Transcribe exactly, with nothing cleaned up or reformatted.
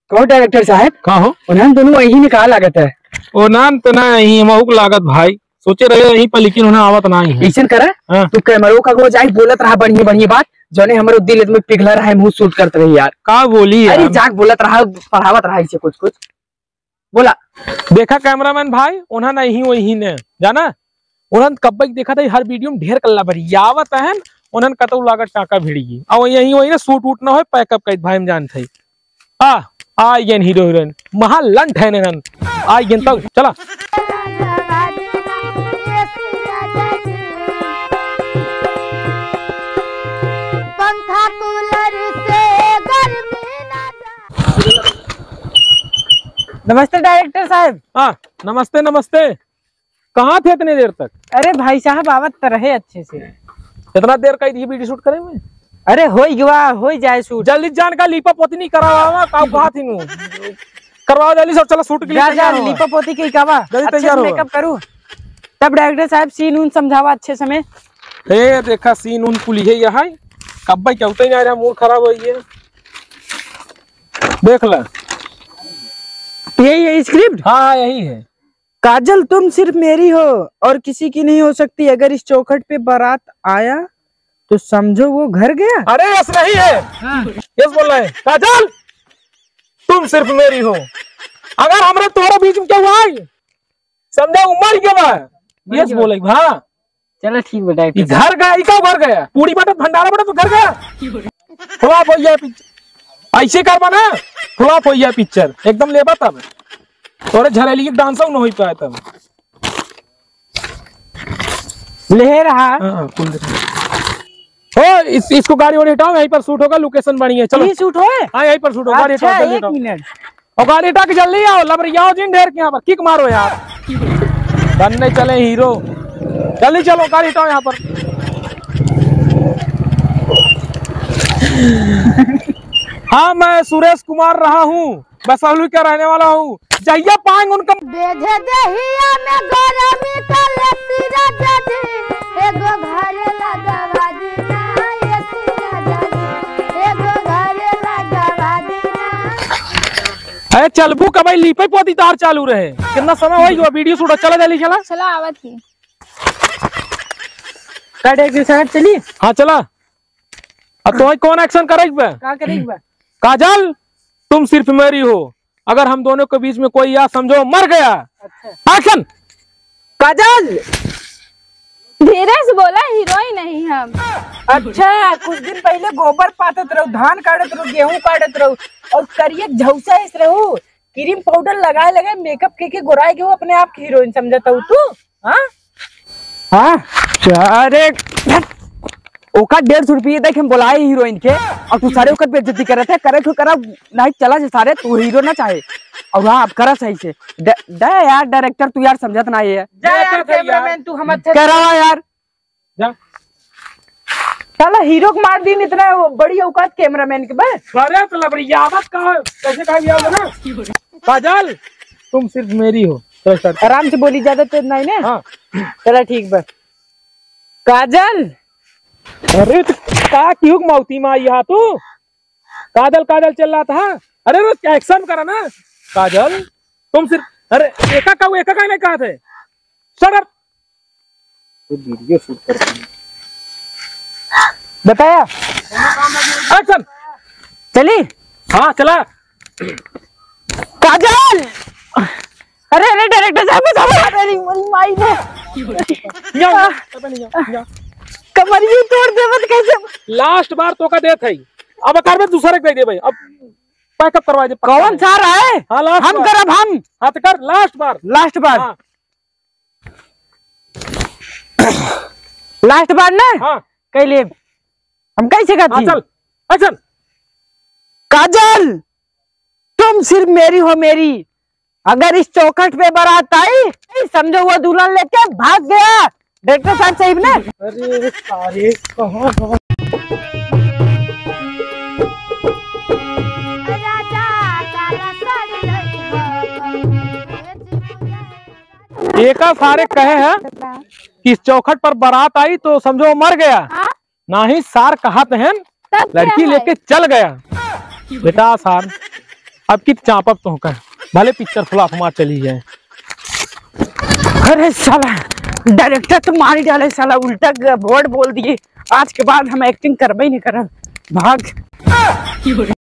कहो डायरेक्टर साहब कहो उन्हें दोनों यही निकाल लागत है। ओ नान तो ना यही महुक लागत भाई सोचे रहे यहीं पर, लेकिन उन्हें आवत ना ही ऐसा करा हाँ। तू कैमरों का वो जाए बोलत रहा बढ़िया बढ़िया बात जो ने हमारे दिल में पिघला रहा है, मुंह शूट करते रही यार। का बोली अरे जाग बोलत रहा, पढ़ावत रहा इसे कुछ कुछ बोला। देखा कैमरामैन भाई उन्हें नहीं वही ने जाना उन्हें कब देखा था हर वीडियो में ढेर कल्ला भरी आवत है उन्हें कतौ लागत टाका भिड़ी और यही वही ना सूट वूट ना हो पैकअप कर भाई हम जान थे आ आ ये हीरो हीरोइन महा लंठ है नन आ ये तो चला नमस्ते डायरेक्टर साहब। हाँ नमस्ते नमस्ते। कहाँ थे इतने देर तक? अरे भाई साहब आवत तो रहे अच्छे से। कितना देर का वीडियो शूट करे में? अरे हो गया हो जाए शूट जल्दी जान का लीपा पोती नहीं करावा का कहा थी नु करवाओ जल्दी सब चलो शूट के लिए तैयार हो लीपा पोती की कावा जल्दी अच्छे तैयार से हो मेकअप करूं तब डायरेक्टर साहब सीन उन समझावा अच्छे समय। ए देखा सीन उन पुली है यहाँ कब भाई क्या नहीं आ रहा मूड खराब हो गया देख ला यही है स्क्रिप्ट। हाँ यही है। काजल तुम सिर्फ मेरी हो और किसी की नहीं हो सकती, अगर इस चौखट पे बारात आया तो समझो वो घर गया। अरे यस नहीं है हाँ। यस बोल रहा है काजल तुम सिर्फ मेरी हो, अगर हमारे तुम्हारे बीच में क्या हुआ है समझो उम्र क्या बात यस बोले हाँ चलो ठीक बेटा घर गया इका घर गया पूरी बटन भंडारा बटा तो घर गया फ्लॉप हो गया पिक्चर ऐसे कर बना फ्लॉप हो गया पिक्चर एकदम लेबा तब थोड़े झरेली की डांस न हो पाया तब ले रहा हाँ, हो इस, इसको गाड़ी वाड़ी हटाओ यहीं पर शूट होगा लोकेशन बनी है चलो शूट हो हाँ यहीं पर शूट होगा गाड़ी अच्छा, हटाओ एक मिनट और गाड़ी हटा के जल्दी आओ लबरियाओ जिन ढेर के यहाँ पर किक मारो यार बनने चले हीरो जल्दी चलो गाड़ी हटाओ यहाँ पर हाँ मैं सुरेश कुमार रहा हूँ बसौली का रहने वाला हूँ जहिया पाएंगे उनका बेधे देहिया में गरमी का लसीरा जदी एगो घरे लगावा दीना ये सीरा जदी एगो घरे लगावा दीना। अरे चलबू का भाई लीपे पोती तार चालू रहे कितना समय हो गया वीडियो शूट चला जल्दी चला चला आवत ही डायरेक्टर साहब चलिए। हाँ चला अब तो कौन एक्शन करेगा क्या करेगा? काजल तुम सिर्फ मेरी हो, अगर हम दोनों के बीच में कोई या समझो मर गया। अच्छा एक्शन। काजल धीरे से बोला हीरोइन नहीं हम। अच्छा कुछ दिन पहले गोबर पातत रहो, धान काटत रहो, गेहूं काटत रहो और करिए झौसा इस रहो, क्रीम पाउडर लगाए लगाए मेकअप के के गोराए के वो अपने आप की हीरोइन समझता हूँ तू। हाँ हाँ अरे ओका डेढ़ सौ रुपये देख हम बुलाए हीरोइन के और तू सारे ओकर बेइज्जती कर रहे थे करे तो करा नहीं चला से सारे तू हीरो ना चाहे और हाँ अब करा सही से दे यार डायरेक्टर तू यार समझत ना ये कैमरामैन तू हम अच्छा करा यार जा साला हीरो को मार दी इतना बड़ी औकात कैमरामैन के बस अरे तो लबड़ी आवत का कैसे कहा गया होगा ना काजल तुम सिर्फ मेरी हो तो आराम से बोली ज्यादा तो नहीं ना। हाँ चला ठीक बस काजल अरे तो का क्यों मौती में आई तू काजल काजल चल रहा था अरे रोज क्या एक्शन करा ना काजल तुम सिर्फ अरे एका का एका का नहीं कहा थे सर तो वीडियो शूट करते हैं बताया एक्शन चली। हाँ चला काजल अरे अरे डायरेक्टर साहब मेरी माई ने जाओ जाओ जाओ कमरियों तोड़ दे मत कैसे लास्ट बार तो का देत है अब कर में दूसरे दे दे भाई अब पैकअप करवा दे कौन सा रहा है हाँ, लास्ट हम करब हम हाँ तो कर लास्ट बार लास्ट बार हाँ। लास्ट बार ना हाँ कैले हम कैसे हाँ, करती चल एक्शन। काजल तुम सिर्फ मेरी हो मेरी, अगर इस चौखट पे बारात आई समझो वो दुल्हन लेके भाग गया। डायरेक्टर साहब सही ना? अरे सारे कहाँ कहाँ एका सारे कहे हैं कि इस चौखट पर बारात आई तो समझो मर गया। हाँ? ना ही सार कहत हैं लड़की लेके चल गया। बेटा सार अब की चापक तो का भले पिक्चर फ्लॉप मार चली जाए। अरे साला डायरेक्टर तो मार ही डाले साला, उल्टा वर्ड बोल दिए। आज के बाद हम एक्टिंग करबे नहीं करब, भाग।